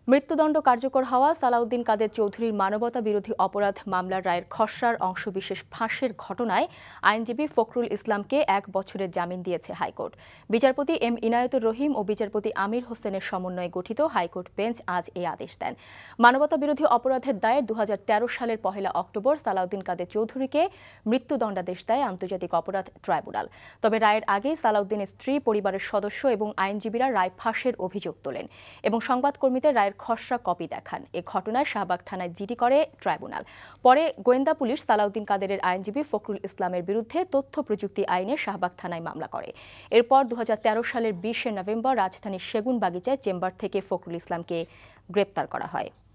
মৃত্যুদণ্ড কার্যকর হওয়া সালাউদ্দিন কাদের চৌধুরীর মানবতা বিরোধী অপরাধ মামলার রায়ের খসড়ার অংশবিশেষ ফাঁসের ঘটনায় আইনজীবী ফখরুল ইসলামকে 1 বছরের জামিন দিয়েছে হাইকোর্ট। বিচারপতি এম ইনায়েতুর রহিম ও বিচারপতি আমির হোসেনের সমন্বয়ে গঠিত হাইকোর্ট বেঞ্চ আজ এই আদেশ দেন। মানবতা বিরোধী অপরাধের দায়ে 2013 সালের 1 অক্টোবর সালাউদ্দিন কাদের চৌধুরীকে মৃত্যুদণ্ডাদেশ দেয় আন্তর্জাতিক অপরাধ ট্রাইব্যুনাল। তবে রায়ের আগেই সালাউদ্দিনের স্ত্রী, পরিবারের সদস্য এবং আইনজীবীরা রায় ফাঁসের অভিযোগ তোলেন এবং সংবাদকর্মীদের রায়ের খসড়া কপি দেখান। এ ঘটনায় শাহবাগ থানায় জিডি করে ট্রাইব্যুনাল। পরে গোয়েন্দা পুলিশ সালাউদ্দিন কাদেরের আইনজীবী ফখরুল ইসলামের বিরুদ্ধে তথ্য প্রযুক্তি আইনে শাহবাগ থানায় মামলা করে। এরপর 2013 সালের 20 নভেম্বর রাজধানীর সেগুন বাগিচায় চেম্বার থেকে ফখরুল ইসলামকে গ্রেপ্তার করা হয়।